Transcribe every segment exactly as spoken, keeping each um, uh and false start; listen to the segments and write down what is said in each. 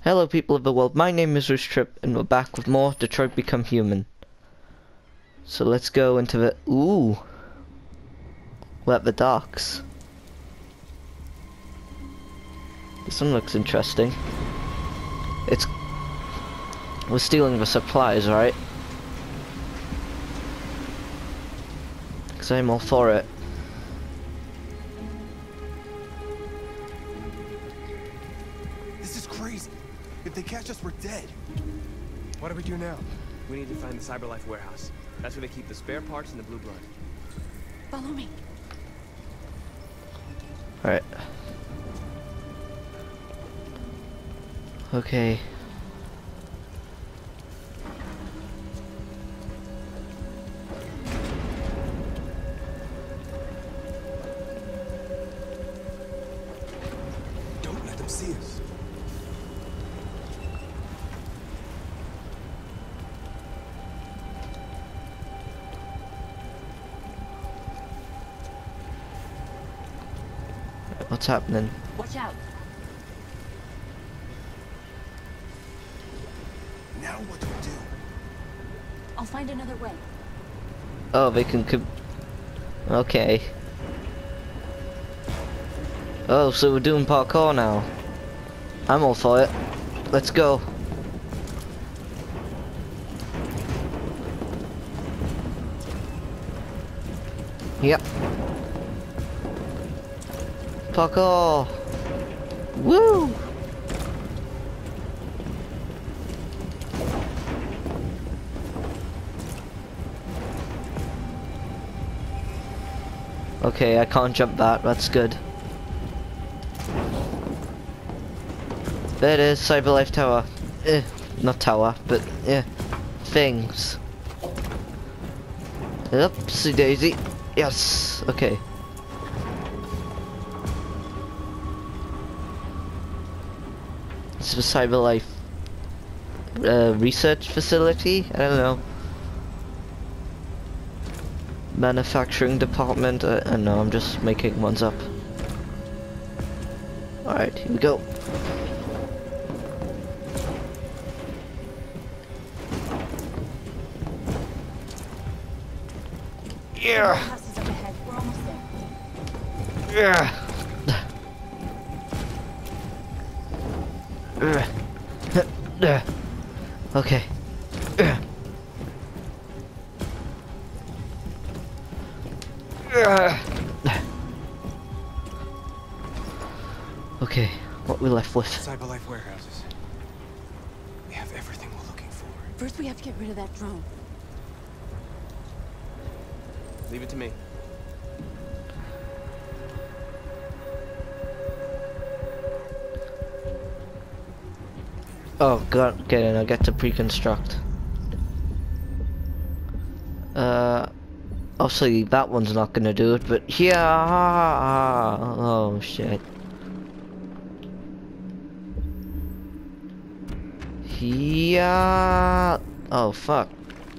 Hello people of the world, my name is Roostrip and we're back with more Detroit Become Human. So let's go into the... Ooh! We're at the docks. This one looks interesting. It's... We're stealing the supplies, right? Because I'm all for it. If they catch us, we're dead. What do we do now? We need to find the CyberLife warehouse. That's where they keep the spare parts and the blue blood. Follow me. Alright. Okay. Don't let them see us. What's happening? Watch out. Now what do we do? I'll find another way. Oh, they can... Com okay. Oh, so we're doing parkour now. I'm all for it. Let's go. Yep. Parkour! Woo! Okay, I can't jump that, that's good. There it is, CyberLife Tower. Eh, not tower, but yeah, things. Oopsie daisy. Yes, okay. It's the CyberLife uh, research facility? I don't know. Manufacturing department? I don't know, I'm just making ones up. Alright, here we go. Yeah! House is up ahead. We're almost there. Yeah! Okay. Okay, what we left with? CyberLife warehouses. We have everything we're looking for. First, we have to get rid of that drone. Leave it to me. Oh god, okay, then I get to pre-construct. Uh, obviously that one's not gonna do it, but yeah, oh shit. Yeah, oh fuck.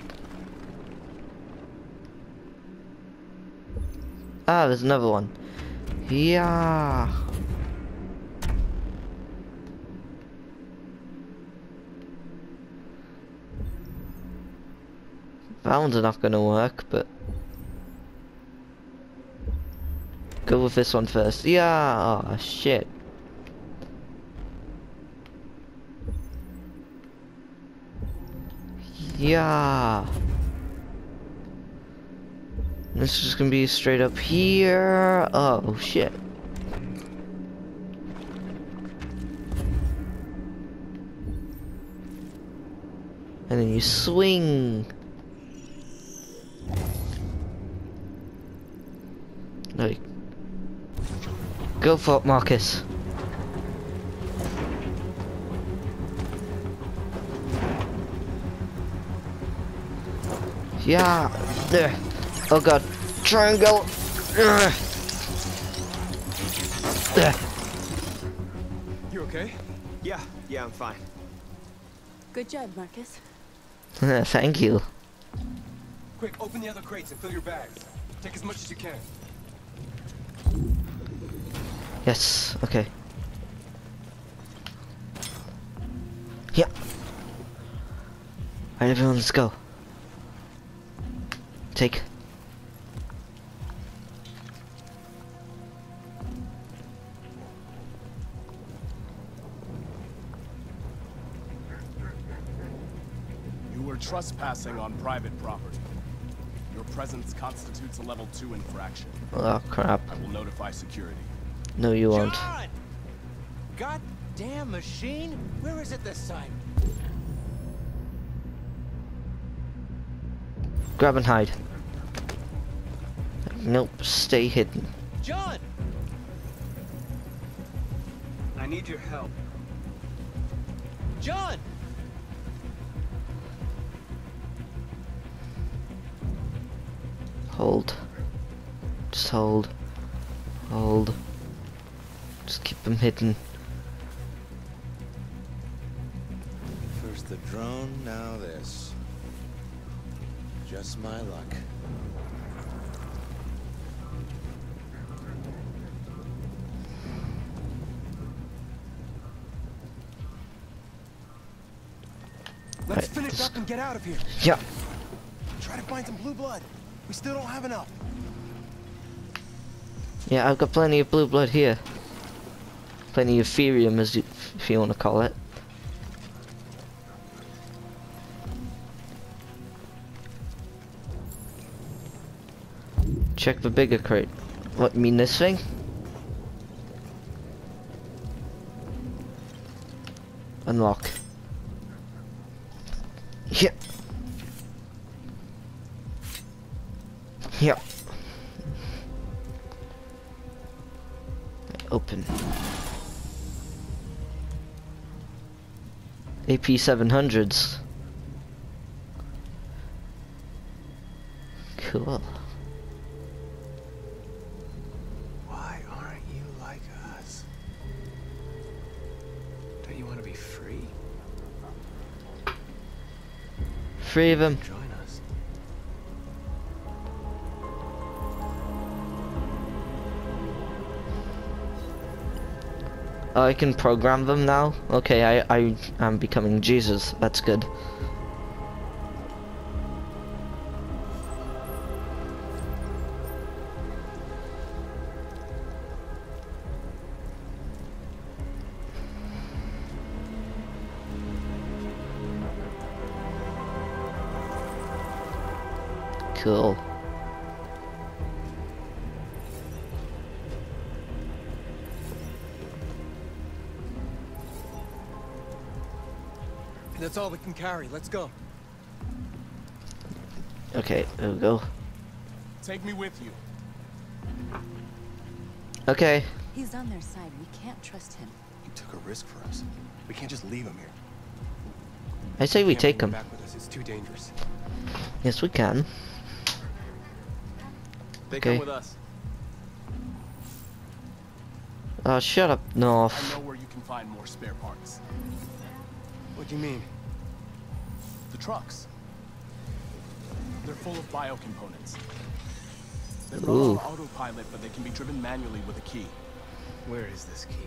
Ah, there's another one. Yeah. That one's not gonna work, but go with this one first. Yeah, oh shit. Yeah. This is gonna be straight up here. Oh shit. And then you swing. Like, go for it, Marcus. Yeah. There. Oh god. Triangle. Ugh. There. You okay? Yeah, yeah, I'm fine. Good job, Marcus. Thank you. Quick, open the other crates and fill your bags. Take as much as you can. Yes, okay. Yeah. Alright, everyone, let's go. Take. You were trespassing on private property. Your presence constitutes a level two infraction. Oh crap. I will notify security. No, you won't. John! Goddamn machine! Where is it this time? Grab and hide. Nope, stay hidden. John! I need your help. John! Hold. Just hold. Hold. Just keep them hidden. First the drone, now this. Just my luck. Let's Right, finish this- up and get out of here. Yeah. Try to find some blue blood. We still don't have enough. Yeah, I've got plenty of blue blood here. Plenty of Ethereum, as you, if you want to call it. Check the bigger crate. What, you mean this thing? Unlock. Yeah. Yeah. Open. A P seven hundreds. Cool. Why aren't you like us? Don't you want to be free? Three of them. Join us. Oh, I can program them now? Okay, I, I am becoming Jesus. That's good. Cool. That's all we can carry. Let's go. Okay, there we go. Take me with you. Okay. He's on their side. We can't trust him. He took a risk for us. We can't just leave him here. I say we Can't take bring them. back with us. It's too dangerous. Yes, we can. They Okay. come with us. Oh, shut up, I North. know where you can find more spare parts. What do you mean? The trucks. They're full of biocomponents. They run Ooh. on autopilot, but they can be driven manually with a key. Where is this key?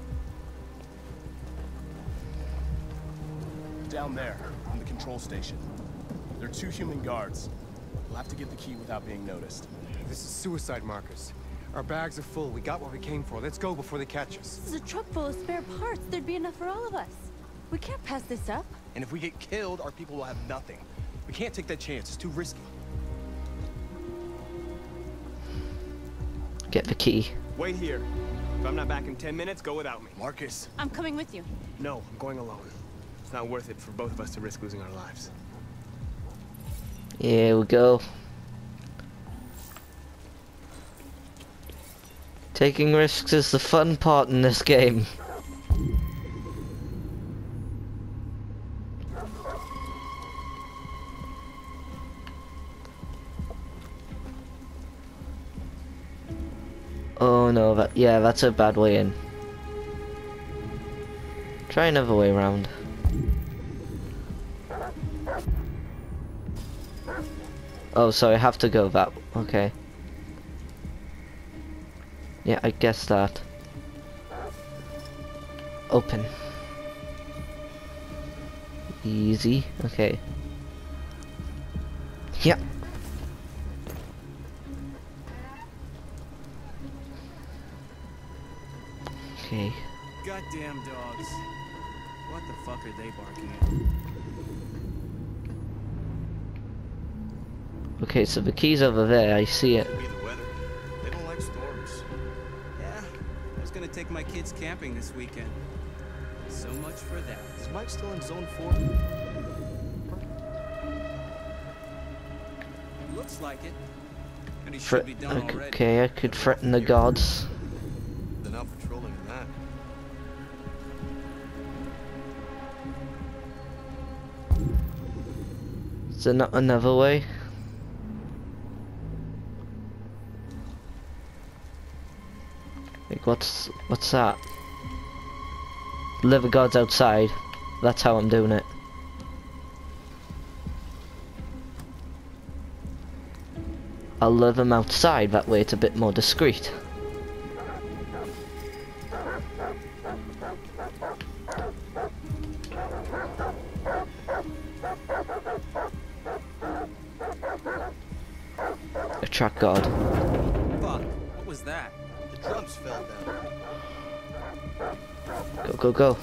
Down there, on the control station. There are two human guards. We'll have to get the key without being noticed. This is suicide, Marcus. Our bags are full. We got what we came for. Let's go before they catch us. This is a truck full of spare parts. There'd be enough for all of us. We can't pass this up. And if we get killed, our people will have nothing. We can't take that chance. It's too risky. Get the key. Wait here. If I'm not back in ten minutes, go without me. Marcus. I'm coming with you. No, I'm going alone. It's not worth it for both of us to risk losing our lives. Here we go. Taking risks is the fun part in this game. Oh no, that yeah, that's a bad way in. Try another way around. Oh, so I have to go that. Okay. Yeah, I guess that. Open. Easy. Okay. Yep. Okay. Goddamn dogs. What the fuck are they barking at? Okay, so the key's over there. I see it. Could be the weather. They don't like storms. Yeah, I was gonna take my kids camping this weekend. So much for that. Is Mike still in zone four? Looks like it. And he Thre- should be done already. okay, I could threaten the gods. They're not patrolling in that. Is there not another way? Like, what's what's that? Liver gods outside. That's how I'm doing it. I'll lure them outside, that way it's a bit more discreet. Attract God. Fuck, what was that? The drums fell down. Go, go, go.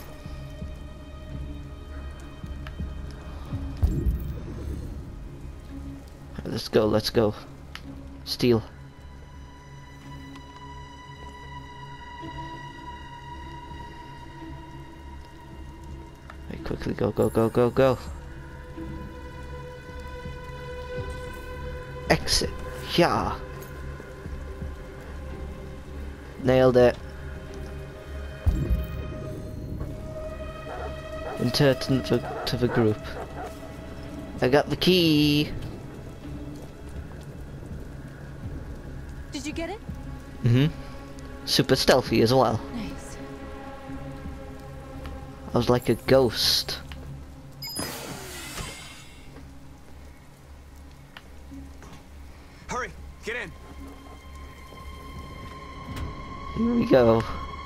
Let's go, let's go. Steal. Hey, quickly, go, go, go, go, go. Exit. Yeah. Nailed it. Enter to the, to the group. I got the key. Did you get it? Mm-hmm. Super stealthy as well. Nice. I was like a ghost. Hurry, get in. Here we go.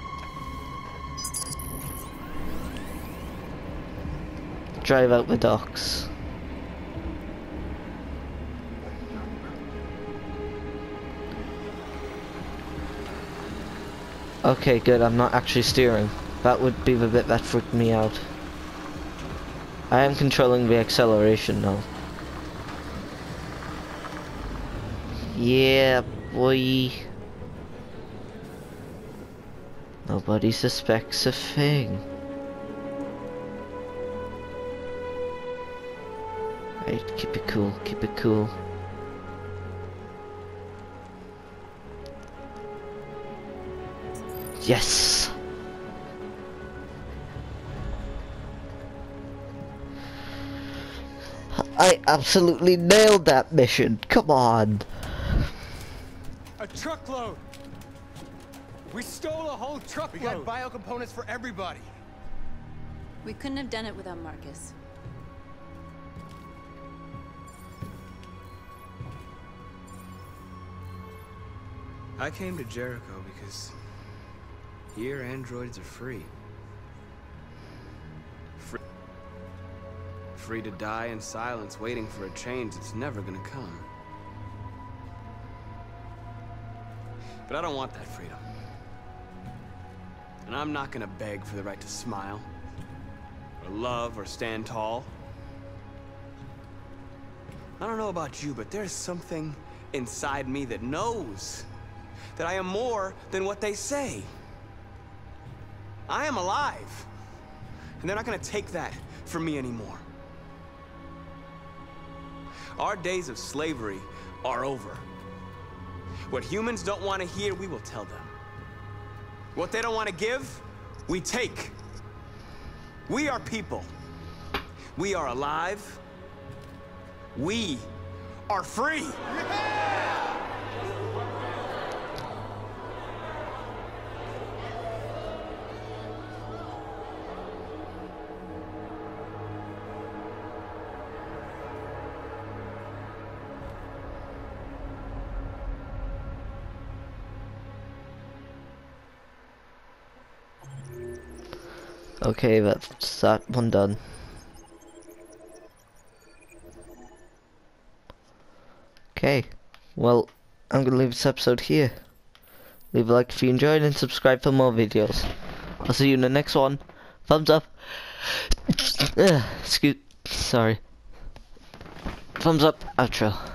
Drive out the docks. Okay, good, I'm not actually steering. That would be the bit that freaked me out. I am controlling the acceleration now. Yeah, boy. Nobody suspects a thing. Right, keep it cool, keep it cool. Yes! I absolutely nailed that mission, come on! A truckload! We stole a whole truckload! We got biocomponents for everybody. We couldn't have done it without Marcus. I came to Jericho because here androids are free. Free. Free to die in silence, waiting for a change that's never gonna come. But I don't want that freedom. And I'm not gonna beg for the right to smile, or love, or stand tall. I don't know about you, but there's something inside me that knows that I am more than what they say. I am alive, and they're not gonna take that from me anymore. Our days of slavery are over. What humans don't want to hear, we will tell them. What they don't want to give, we take. We are people. We are alive. We are free. Okay, that's that one done. Okay. Well, I'm gonna leave this episode here. Leave a like if you enjoyed and subscribe for more videos. I'll see you in the next one. Thumbs up. Ugh, excuse, sorry. Thumbs up, outro.